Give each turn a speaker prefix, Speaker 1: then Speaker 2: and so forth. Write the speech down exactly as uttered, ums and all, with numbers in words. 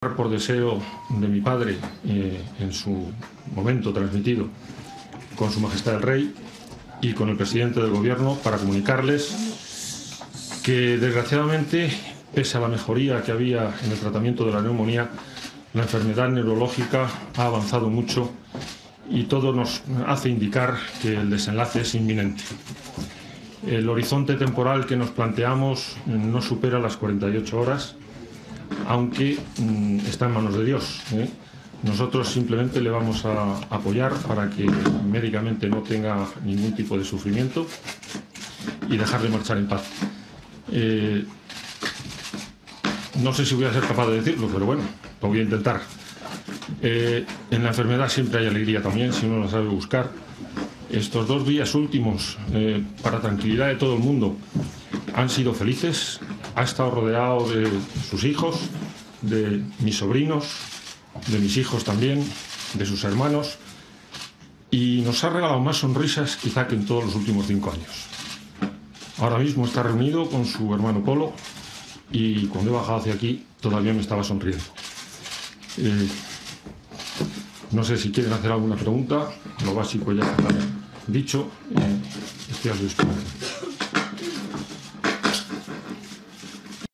Speaker 1: Por deseo de mi padre, eh, en su momento transmitido con Su Majestad el Rey y con el presidente del Gobierno, para comunicarles que, desgraciadamente, pese a la mejoría que había en el tratamiento de la neumonía, la enfermedad neurológica ha avanzado mucho y todo nos hace indicar que el desenlace es inminente. El horizonte temporal que nos planteamos no supera las cuarenta y ocho horas, aunque mmm, está en manos de Dios, ¿eh? Nosotros simplemente le vamos a apoyar para que médicamente no tenga ningún tipo de sufrimiento y dejarle marchar en paz. Eh, no sé si voy a ser capaz de decirlo, pero bueno, lo voy a intentar. Eh, en la enfermedad siempre hay alegría también, si uno la sabe buscar. Estos dos días últimos, eh, para tranquilidad de todo el mundo, han sido felices. Ha estado rodeado de sus hijos, de mis sobrinos, de mis hijos también, de sus hermanos, y nos ha regalado más sonrisas quizá que en todos los últimos cinco años. Ahora mismo está reunido con su hermano Polo y cuando he bajado hacia aquí todavía me estaba sonriendo. Eh, no sé si quieren hacer alguna pregunta, lo básico ya está dicho, eh, estoy a su disposición.